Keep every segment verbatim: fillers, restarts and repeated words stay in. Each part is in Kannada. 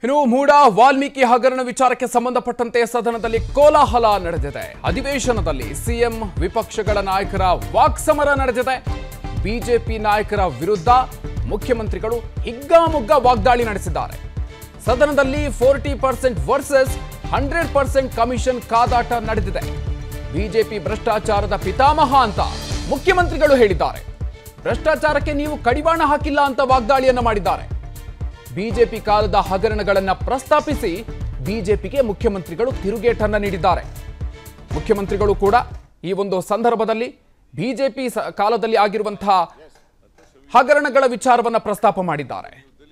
ಇನ್ನು ಮೂಡ ವಾಲ್ಮೀಕಿ ಹಗರಣ ವಿಚಾರಕ್ಕೆ ಸಂಬಂಧಪಟ್ಟಂತೆ ಸದನದಲ್ಲಿ ಕೋಲಾಹಲ ನಡೆದಿದೆ. ಅಧಿವೇಶನದಲ್ಲಿ ಸಿಎಂ ವಿಪಕ್ಷಗಳ ನಾಯಕರ ವಾಕ್ಸಮರ ನಡೆದಿದೆ. ಬಿಜೆಪಿ ನಾಯಕರ ವಿರುದ್ಧ ಮುಖ್ಯಮಂತ್ರಿಗಳು ಹಿಗ್ಗಾಮುಗ್ಗ ವಾಗ್ದಾಳಿ ನಡೆಸಿದ್ದಾರೆ. ಸದನದಲ್ಲಿ forty percent versus hundred percent commission ಕಾದಾಟ ನಡೆದಿದೆ. ಬಿಜೆಪಿ ಭ್ರಷ್ಟಾಚಾರದ ಪಿತಾಮಹ ಅಂತ ಮುಖ್ಯಮಂತ್ರಿಗಳು ಹೇಳಿದ್ದಾರೆ. ಭ್ರಷ್ಟಾಚಾರಕ್ಕೆ ನೀವು ಕಡಿವಾಣ ಹಾಕಿಲ್ಲ ಅಂತ ವಾಗ್ದಾಳಿಯನ್ನ ಮಾಡಿದ್ದಾರೆ. ಬಿಜೆಪಿ ಕಾಲದ ಹಗರಣಗಳನ್ನ ಪ್ರಸ್ತಾಪಿಸಿ ಬಿಜೆಪಿಗೆ ಮುಖ್ಯಮಂತ್ರಿಗಳು ತಿರುಗೇಟನ್ನ ನೀಡಿದ್ದಾರೆ. ಮುಖ್ಯಮಂತ್ರಿಗಳು ಕೂಡ ಈ ಒಂದು ಸಂದರ್ಭದಲ್ಲಿ ಬಿಜೆಪಿ ಕಾಲದಲ್ಲಿ ಆಗಿರುವಂತಹ ಹಗರಣಗಳ ವಿಚಾರವನ್ನ ಪ್ರಸ್ತಾಪ ಮಾಡಿದ್ದಾರೆ.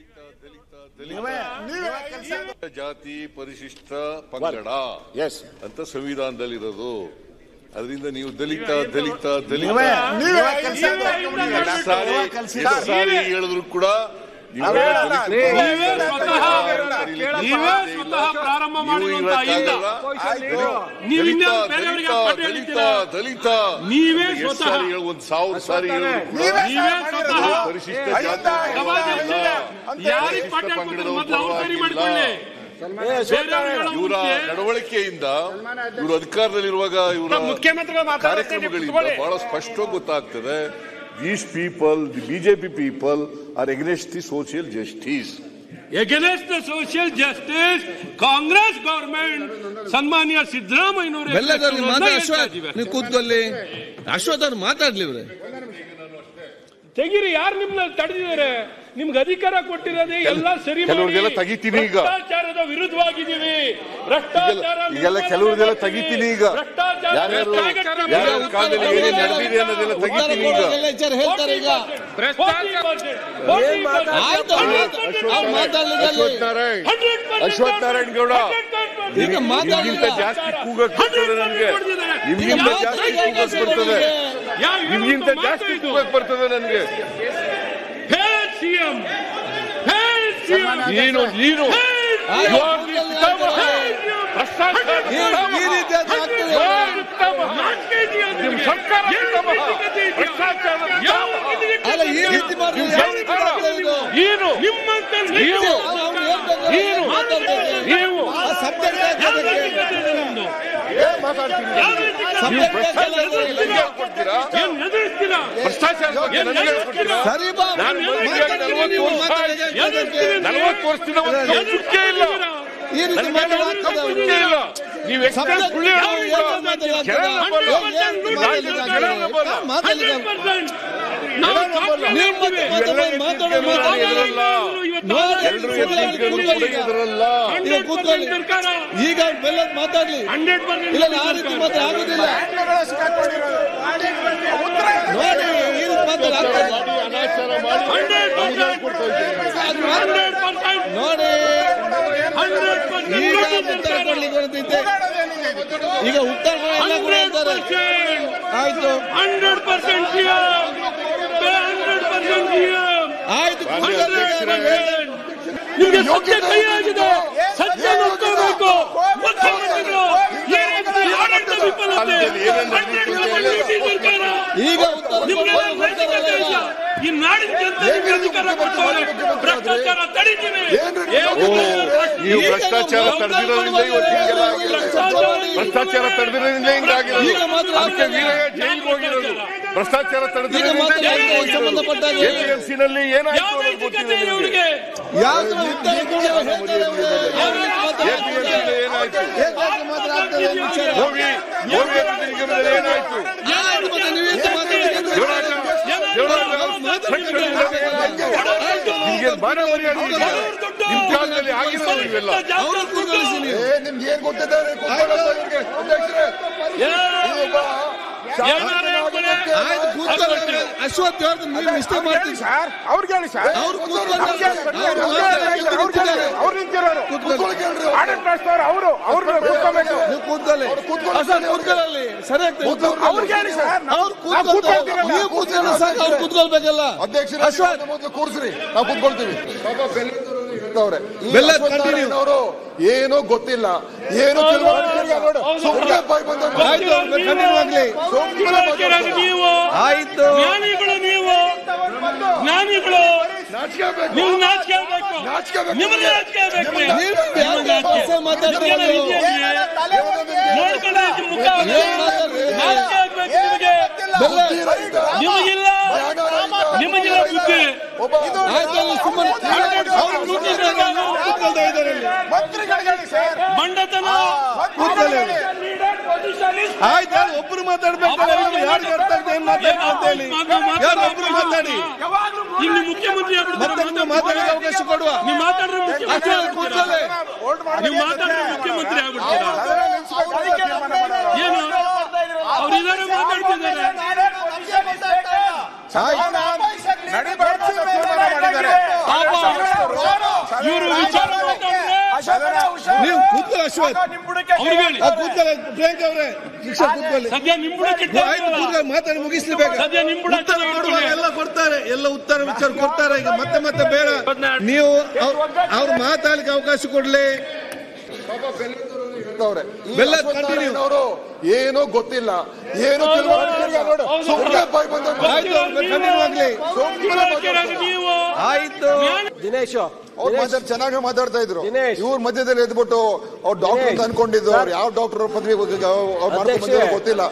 ಜಾತಿ ಪರಿಶಿಷ್ಟ ಪಂಗಡ ಅಂತ ಸಂವಿಧಾನದಲ್ಲಿರೋದು. ಅದರಿಂದ ನೀವು ದಲಿತ ದಲಿತ ದಲಿತ ಸಾರಿ ಹೇಳಿದ್ರು ಕೂಡ ದಲಿತ ಒಂದು ಸಾವಿರ ಸಾರಿ ಪರಿಶಿಷ್ಟ ಇವರ ನಡವಳಿಕೆಯಿಂದ ಇವರು ಅಧಿಕಾರದಲ್ಲಿರುವಾಗ ಇವರ ಕಾರ್ಯಕ್ರಮಗಳಿಂದ ಬಹಳ ಸ್ಪಷ್ಟವಾಗಿ ಗೊತ್ತಾಗ್ತದೆ. These people, the B J P people, are against the social justice. Against the social justice, Congress government, ಸನ್ಮಾನ್ಯ ಸಿದ್ದರಾಮಯ್ಯನವರು ಎಲ್ಲರೂ ಮಾತಾಡಿ ಅಶ್ವಥ್ ನೀವು ಕೂತ್ಕೊಳ್ಳಿ. ಅಶ್ವಥ್ ಅವ್ರು ಮಾತಾಡ್ಲಿ. ತೆಗೀರಿ, ಯಾರು ನಿಮ್ನ ತಡೆದಿದ್ದಾರೆ? ನಿಮ್ಗೆ ಅಧಿಕಾರ ಕೊಟ್ಟಿರೋದೇ ಎಲ್ಲ ಸರಿ ಕೆಲವ್ರಿಗೆಲ್ಲ ತೆಗಿತೀನಿ ಈಗ. ಭ್ರಷ್ಟಾಚಾರದ ವಿರುದ್ಧವಾಗಿದ್ದೀವಿ. ಭ್ರಷ್ಟಾಚಾರ ಈಗೆಲ್ಲ ಕೆಲವ್ರಿಗೆಲ್ಲ ತೆಗಿತೀನಿ ಈಗ. ಯಾರ್ಯಾರು ಯಾರ್ಯಾರ ಕಾಲದಲ್ಲಿ ಏನೇನು ನಡೆದಿದೆ ಅನ್ನೋದೆಲ್ಲ ತೆಗಿತೀನಿ ಈಗ. ಹೇಳ್ತಾರೆ ಈಗ ಅಶ್ವಥ್ ನಾರಾಯಣ್ ಅಶ್ವಥ್ ನಾರಾಯಣ್ ಗೌಡ ನಿಮ್ಗಿಂತ ಜಾಸ್ತಿ ಕೂಗಕ್ ಬರ್ತದೆ ನನಗೆ. ನಿಮ್ಗಿಂತ ಜಾಸ್ತಿ ಕೂಗಕ್ ಬರ್ತದೆ ನಿಮ್ಗಿಂತ ಜಾಸ್ತಿ ಕೂಗಕ್ ಬರ್ತದೆ ನನಗೆ. ಸಿಎಂ ನೀನು ನೀನು ನಲವತ್ತು ವರ್ಷದಿಂದ ಇಲ್ಲ. ನೀವು ಈಗ ಬೆಲ್ಲದ ಮಾತಾಡ್ಲಿ. ಇಲ್ಲ ಆ ರೀತಿ ಮಾತ್ರ ಆಗುದಿಲ್ಲ. ನೋಡಿ ಈ ರೀತಿ ಮಾತ್ರ ನೋಡಿ ಈಗ ಉತ್ತರ ಕೊಡ್ಲಿಕ್ಕೆ ಬರ್ತೈತೆ. ಈಗ ಉತ್ತರ ಹೇಳ್ತಾರೆ. ಆಯ್ತು ಹಂಡ್ರೆಡ್ ಪರ್ಸೆಂಟ್ ಆಯ್ತು. ನಿಮಗೆ ಸತ್ಯ ಕೈ ಆಗಿದೆ. ಸತ್ಯ ನೋಡ್ಕೋಬೇಕು. ಮುಖ್ಯಮಂತ್ರಿಗಳು ಈಗ ಈ ನಾಡಿನ ಜನತೆಗೆ ಅಧಿಕಾರ ಕೊಟ್ಟವರು ಭ್ರಷ್ಟಾಚಾರ ತಡೀತೀವಿ. ನೀವು ಭ್ರಷ್ಟಾಚಾರ ತಡೆದಿರೋದ್ರಿಂದ ಇವತ್ತಿಗೆಲ್ಲ ಭ್ರಷ್ಟಾಚಾರ ತಡೆದಿರೋದ್ರಿಂದ ಹಿಂಗಾಗಿರೋದು. ಅದಕ್ಕೆ ವೀರಯ್ಯ ಜೈಲಿಗೆ ಹೋಗಿರೋದು ಭ್ರಷ್ಟಾಚಾರ ತಡೆದಿರೋದ್ರಿಂದ ಜೈಲಿಗೆ ಹೋಗಿರೋದು. ಎಪಿಎಂಸಿನಲ್ಲಿ ಏನಾಯ್ತು ಗೊತ್ತಿದೆ ನಿಮಗೆ. ಎಪಿಎಂಸಿನಲ್ಲಿ ಏನಾಯ್ತು? ಹೋಗಿ ಹೋಗಿ ನಿಗಮದಲ್ಲಿ ಏನಾಯ್ತು? ನಿಮ್ಗೆ ಬಾರ ಮರ್ಯಾದೆ ನಿಮ್ ಕಾಲದಲ್ಲಿ ಆಗಿರೋದು ಇವೆಲ್ಲ. ನಿಮ್ಗೆ ಏನ್ ಗೊತ್ತಿದ್ದಾರೆ? ಅಶ್ವಥ್ ಅವ್ರದ್ದು ನೀವು ಇಷ್ಟ ಮಾಡ್ತೀವಿ ಸರ್. ಅವ್ರಿಗೆ ಹೇಳಿ ಸರ್. ಅವ್ರು ಅವರು ಅವ್ರು ಕೂತ್ಕೋಬೇಕು. ನೀವು ಕೂತ್ಕೊಳ್ಳಿ. ಕೂತ್ಕೊಳ್ಳಿ ಸರಿ ಆಗ್ತದೆ. ಅವ್ರಿಗೆ ಹೇಳಿ ಸರ್. ಅವ್ರು ಕೂತ್ಕೊಳ್ತಾರೆ. ನೀವು ಕೂತ್ಕೊಳ್ಳಿ ಸಾಕು. ಅವ್ರು ಕೂತ್ಕೊಳ್ಬೇಕಲ್ಲ. ಅಧ್ಯಕ್ಷರು ಮೊದಲು ಕೂರಿಸ್ರಿ, ನಾವು ಕೂತ್ಕೊಳ್ತೀವಿ. ಅವರು ಏನೋ ಗೊತ್ತಿಲ್ಲ, ಏನೋ ಆಯ್ತು. ಜ್ಞಾನಿಗಳು ನೀವು ಜ್ಞಾನಿಗಳು ನೀವು ನಾಚಿಕೆ ಆಗಬೇಕು. ನಿಮಗೆ ನಾಚಿಕೆ ಆಗಬೇಕು. ನಿಮಗಿಲ್ಲ ನಿಮಗಿಲ್ಲ ಬುದ್ಧಿ ಮಂಡತನ ಆಯ್ತು ಒಬ್ರು ಮಾತಾಡ್ಬೇಕು ಯಾರು ಒಬ್ರು ಮಾತಾಡಿ ಇಲ್ಲಿ ಮುಖ್ಯಮಂತ್ರಿ ಮಾತಾಡಕ್ಕೆ ಅವಕಾಶ ಕೊಡುವ ನೀವು ಮಾತಾಡಿದ್ರೆ ನೀವು ಮಾತಾಡಿದ್ರೆ ಮುಖ್ಯಮಂತ್ರಿ ಆಗ್ಬಿಡ್ತೀರಾ ಏನು ಅವರಿದ್ದಾರೆ ಮಾತಾಡ್ತಿದ್ದಾರೆ ಇವರು ವಿಚಾರ ನೀವು ಕೂತ್ಕೊಳ್ಳಿ ಅಶ್ವಥ್ ಕೂತ್ಕೊಳ್ಳಿ ಪ್ರಿಯಾಂಕ ಅವರೇ ಶಿಕ್ಷಕ ಕೂತ್ಕೊಳ್ಳಿ ಸದ್ಯ ನಿಂಬುಡಕ್ಕೆ ಮಾತಾಡಿ ಮುಗಿಸ್ಲೇಬೇಕು ಸದ್ಯ ನಿಂಬುಡ ಎಲ್ಲ ಕೊಡ್ತಾರೆ ಎಲ್ಲ ಉತ್ತರ ವಿಚಾರ ಕೊಡ್ತಾರೆ ಈಗ ಮತ್ತೆ ಮತ್ತೆ ಬೇಡ ನೀವು ಅವ್ರು ಮಾತಾಡ್ಲಿಕ್ಕೆ ಅವಕಾಶ ಕೊಡ್ಲಿ ಬೆಲ್ಲ ಕಂಟಿನ್ಯೂ ಏನೋ ಗೊತ್ತಿಲ್ಲ ಏನು ಆಯ್ತು ದಿನೇಶ್ ಅವ್ರು ಮಾತಾಡ್ ಚೆನ್ನಾಗಿ ಮಾತಾಡ್ತಾ ಇದ್ರು ಇವ್ರ ಮಧ್ಯದಲ್ಲಿ ಎದ್ಬಿಟ್ಟು ಅವ್ರು ಡಾಕ್ಟರ್ ಅಂತ ಅನ್ಕೊಂಡಿದ್ದು ಅವ್ರು ಯಾವ ಡಾಕ್ಟರ್ ಪದವಿ ಅವ್ರು ಮಾಡ್ಕೊಂಡು ಗೊತ್ತಿಲ್ಲ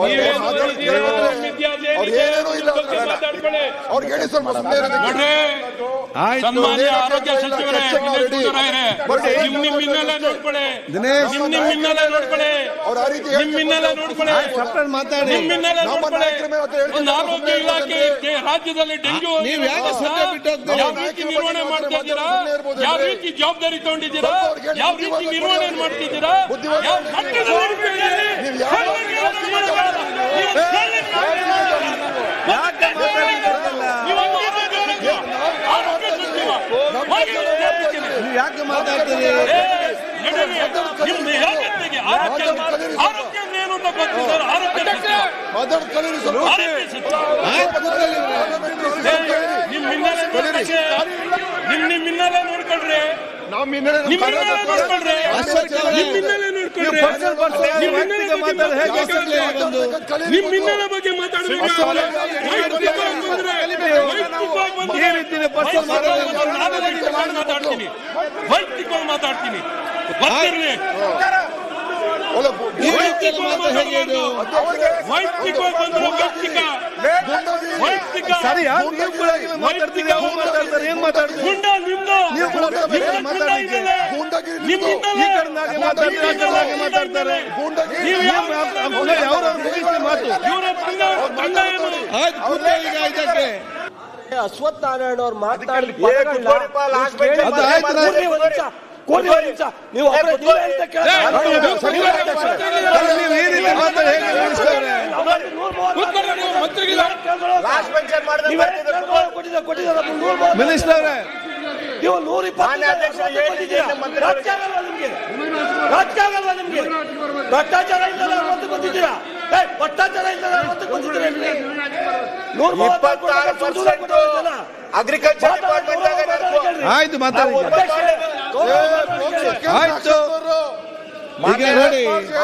ಅವ್ರು ಏನೇನೋ ಇಲ್ಲ ಅವ್ರಿಗೆ ಹೇಳಿ ಸ್ವಲ್ಪ ಸುಮ್ಮನೆ ಸನ್ಮಾನ್ಯ ಆರೋಗ್ಯ ಸಚಿವರೇ ನಿಮ್ ನಿಮ್ ಹಿನ್ನೆಲೆ ನೋಡ್ಕೊಳ್ಳಿ ನಿಮ್ ನಿಮ್ ಹಿನ್ನೆಲೆ ನೋಡ್ಕೊಳ್ಳಿ ಅವ್ರ ಆ ರೀತಿ ನಿಮ್ ಹಿನ್ನೆಲೆ ನೋಡ್ಕೊಳ್ಳಿ ಮಾತಾಡಿ ನಿಮ್ ಹಿನ್ನೆಲೆ ನೋಡ್ಕೊಳ್ಳಿ ಒಂದು ಆರೋಗ್ಯ ಇಲಾಖೆ ರಾಜ್ಯದಲ್ಲಿ ಡೆಂಗ್ಯೂ ಯಾವ ರೀತಿ ನಿರ್ವಹಣೆ ಮಾಡ್ತಾ ಇದ್ದೀರಾ ಯಾವ ರೀತಿ ಜವಾಬ್ದಾರಿ ತಗೊಂಡಿದ್ದೀರಾ ಯಾವ ರೀತಿ ನಿರ್ವಹಣೆ ಮಾಡ್ತಿದ್ದೀರಾ ಯಾವ ಯಾಕೆ ಮಾತಾಡ್ತೀರಿ ಆರೋಗ್ಯ ಏನು ಅಂತ ಗೊತ್ತಿದ್ದಾರೆ ಆರೋಗ್ಯ ನಿಮ್ ನಿಮ್ ಹಿನ್ನೆಲೆ ನೋಡ್ಕೊಳ್ರಿ ನಿಮ್ ಹಿನ್ನೆಲೆ ನೋಡ್ಕೊಳ್ರಿ ನಿಮ್ ಹಿನ್ನೆಲೆ ನೋಡ್ಕೊಳ್ರಿ ನಿಮ್ ಹಿನ್ನೆಲೆ ಬಗ್ಗೆ ಮಾತಾಡ್ಬೇಕು ಮಾತಾಡ್ತೀನಿ ವೈಯಕ್ತಿಕವಾಗಿ ಮಾತಾಡ್ತೀನಿ ಬರ್ತಿರ್ಲಿ ವೈಯಕ್ತಿಕವಾಗಿ ಬಂದ್ರು ವೈಯಕ್ತಿಕ ವೈಯಕ್ತಿಕ ಮಾತಾಡ್ತೀರಿ ಅವ್ರು ಮಾತಾಡ್ತಾರೆ ಏನ್ ಮಾತಾಡ್ತೀರಿ ಗುಂಡ ನಿಮ್ದು ಮಾತಾಡ್ತಾರೆ ಅಶ್ವಥ್ ನಾರಾಯಣ ಅವ್ರು ಮಾತಾಡಿ ನೀವು ಮಿನಿಸ್ಟರ್ ಅವರೇ ನೀವು ನೂರ ಇಪ್ಪತ್ತು ರಾಜಕಾರಣ ನಿಮ್ಗೆ ಭ್ರಷ್ಟಾಚಾರ ಇಲ್ಲದ ಅವತ್ತು ಬಂದಿದ್ದೀರಾ ಭ್ರಷ್ಟಾಚಾರ ಇಲ್ಲದ ಅವತ್ತು ಬಂದಿದ್ದೀರಾ ಅಗ್ರಿಕಲ್ಚರ್ ಆಯ್ತು ಮಾತಾಡಿ ಆಯ್ತು ಈಗ ನೋಡಿ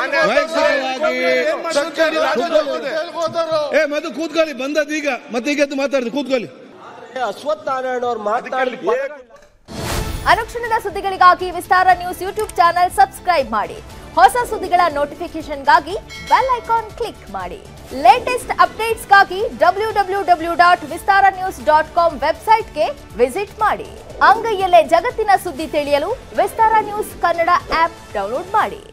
ಏ ಮದು ಕೂತ್ಕೊಳ್ಳಿ ಬಂದದ್ದು ಈಗ ಮತ್ತೆ ಈಗ ಮಾತಾಡಿದ್ರು ಕೂತ್ಕೊಳ್ಳಿ ಅಶ್ವಥ್ ನಾರಾಯಣ ಅವ್ರು ಮಾತಾಡಿ ಅನುಕ್ಷಣದ ಸುದ್ದಿಗಳಿಗಾಗಿ Vistara news YouTube channel subscribe ಮಾಡಿ ಹೊಸ ಸುದ್ದಿಗಳ ನೋಟಿಫಿಕೇಶನ್ಗಾಗಿ ಬೆಲ್ ಐಕಾನ್ ಕ್ಲಿಕ್ ಮಾಡಿ ಲೇಟೆಸ್ಟ್ ಅಪ್ಡೇಟ್ಸ್ಗಾಗಿ W W W dot Vistara news dot com ವೆಬ್ಸೈಟ್ಗೆ ವಿಸಿಟ್ ಮಾಡಿ. ಅಂಗೈಯಲ್ಲೇ ಜಗತ್ತಿನ ಸುದ್ದಿ ತಿಳಿಯಲು Vistara news Kannada app download ಮಾಡಿ.